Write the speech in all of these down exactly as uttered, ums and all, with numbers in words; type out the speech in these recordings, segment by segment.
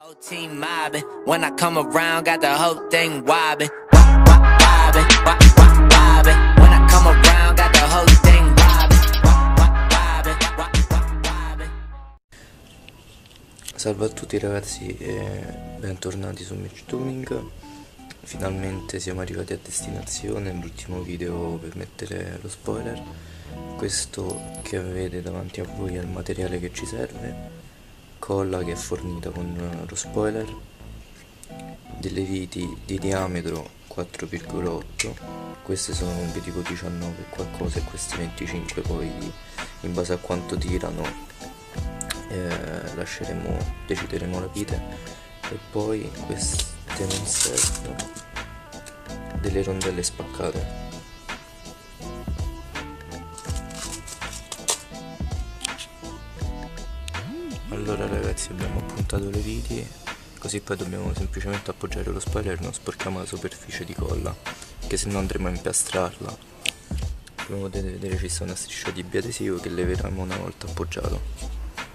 Whole team mobbing. When I come around, got the whole thing wobbing. Wop, wop, wobbing, wop, wop, wobbing. When I come around, got the whole thing wobbing. Wop, wop, wobbing, wop, wop, wobbing. Salve a tutti ragazzi e bentornati su Match Tuning. Finalmente siamo arrivati a destinazione, l'ultimo video per mettere lo spoiler. Questo che avete davanti a voi è il materiale che ci serve, colla che è fornita con lo spoiler, delle viti di diametro quattro virgola otto, queste sono vi dico diciannove qualcosa e queste venticinque, poi in base a quanto tirano eh, lasceremo, decideremo la vite. E poi queste non servono, delle rondelle spaccate. Allora ragazzi, abbiamo appuntato le viti, così poi dobbiamo semplicemente appoggiare lo spoiler, non sporchiamo la superficie di colla, che se no andremo a impiastrarla. Come potete vedere ci sta una striscia di biadesivo che leveremo una volta appoggiato.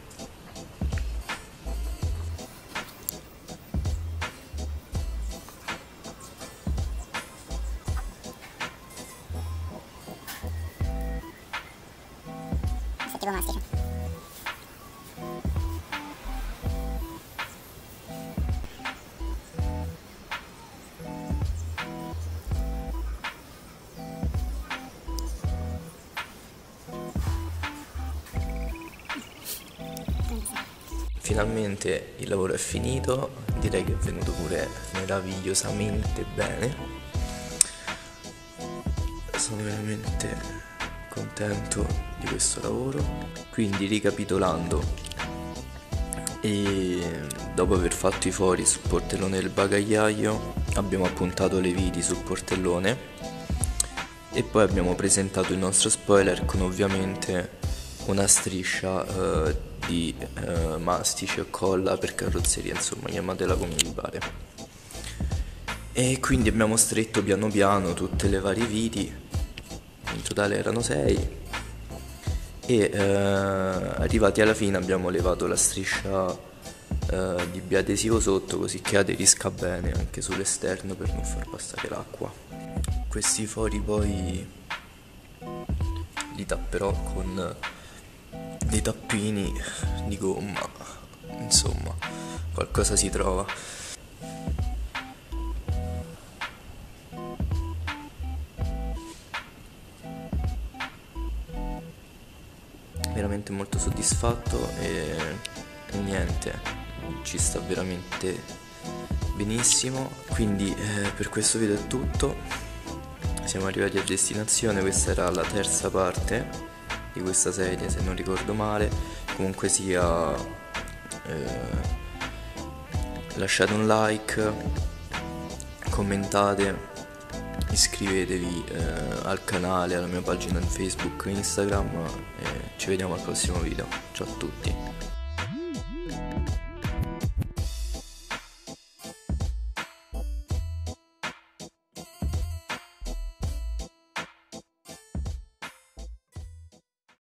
Tipo mastico. Finalmente il lavoro è finito, direi che è venuto pure meravigliosamente bene. Sono veramente contento di questo lavoro. Quindi ricapitolando, e dopo aver fatto i fori sul portellone del bagagliaio abbiamo appuntato le viti sul portellone e poi abbiamo presentato il nostro spoiler con ovviamente una striscia eh, di eh, mastice o colla per carrozzeria, insomma chiamatela come vi pare. E quindi abbiamo stretto piano piano tutte le varie viti, in totale erano sei, e eh, arrivati alla fine abbiamo levato la striscia eh, di biadesivo sotto, così che aderisca bene anche sull'esterno per non far passare l'acqua. Questi fori poi li tapperò con dei tappini di gomma, insomma qualcosa si trova. Veramente molto soddisfatto e, e niente, ci sta veramente benissimo. Quindi eh, per questo video è tutto, siamo arrivati a destinazione. Questa era la terza parte di questa serie, se non ricordo male. Comunque sia, eh, lasciate un like, commentate, iscrivetevi eh, al canale, alla mia pagina di Facebook e Instagram, e ci vediamo al prossimo video. Ciao a tutti.